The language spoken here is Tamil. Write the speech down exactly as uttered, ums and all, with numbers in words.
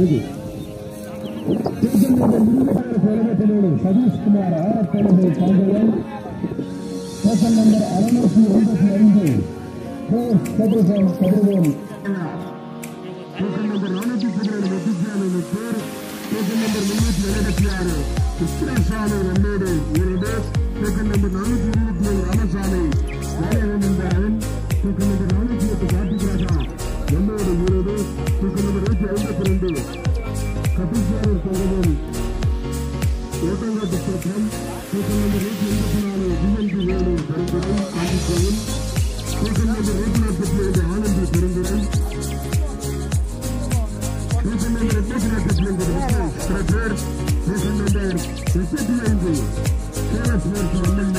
சதீஷ் குமார் ஆரப்பளவு கங்கயம் ஸ்டேஷன் நம்பர் அறுநூற்றி எண்பத்தி ஐந்து கதிர்வேல் கதிர்வேல் ஸ்டேஷன் நம்பர் நானூற்றி பதினேழு வெற்றிச்சாலை பேர் ஸ்டேஷன் நம்பர் முன்னூற்றி எழுபத்தி ஆறு கிருஷ்ணசாமி ரெண்டோடு இரண்டு ஸ்டேஷன் நம்பர் நானூற்றி இருபத்தி ஏழு ராமசாமி வேலைவன் என்பவன் ஸ்டேஷன் நம்பர் நானூற்றி எட்டு கார்த்திக் ராஜா ரெண்டோடு இருபது ஸ்டேஷன் நம்பர் நூற்றி ஐம்பத்தி ரெண்டு கபிச்சாரி தங்கவேல் ஓட்டங்காட்டு ஸ்டேஷன் ஸ்டேஷன் நம்பர் நூற்றி எண்பத்தி நாலு டிஎன்பி ஏழு பெருந்துறை காஞ்சிக்கோவில் ஸ்டேஷன் நம்பர் நூற்றி நாற்பத்தி ஏழு ஆனந்தி பெருந்துறை ஸ்டேஷன் நம்பர் எண்ணூற்றி நாற்பத்தி ஒன்பது ஸ்டேஷன் நம்பர் முப்பத்தி ஐந்து கேரஸ்